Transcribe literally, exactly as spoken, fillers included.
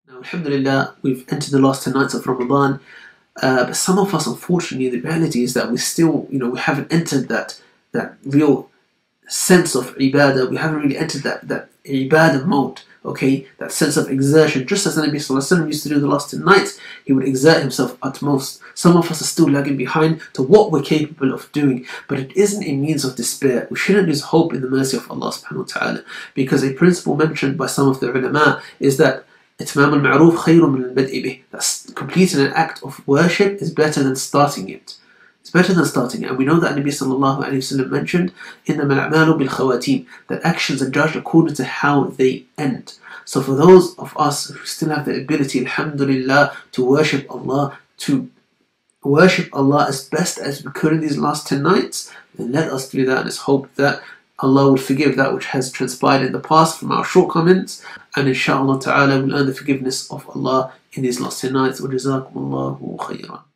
Now, alhamdulillah, we've entered the last ten nights of Ramadan, uh, but some of us, unfortunately, the reality is that we still, you know, we haven't entered that that real sense of ibadah. We haven't really entered that that ibadah mode, okay? That sense of exertion. Just as the Nabi Sallallahu Alaihi Wasallam used to do the last ten nights, he would exert himself utmost. Some of us are still lagging behind to what we're capable of doing, but it isn't a means of despair. We shouldn't lose hope in the mercy of Allah subhanahu wa ta'ala, because a principle mentioned by some of the ulama is that إتمام المعروف خير من البدء به. That's completing an act of worship is better than starting it. It's better than starting it. And we know that Nabi sallallahu alayhi wa sallam mentioned إنما الأعمال بالخواتيم, that actions are judged according to how they end. So for those of us who still have the ability, alhamdulillah, to worship Allah, to worship Allah as best as we could in these last ten nights, then let us do that, and let's hope that Allah will forgive that which has transpired in the past from our shortcomings, and inshaAllah ta'ala we'll earn the forgiveness of Allah in these last ten nights. وَجَزَاكُمُ اللَّهُ خَيْرًا.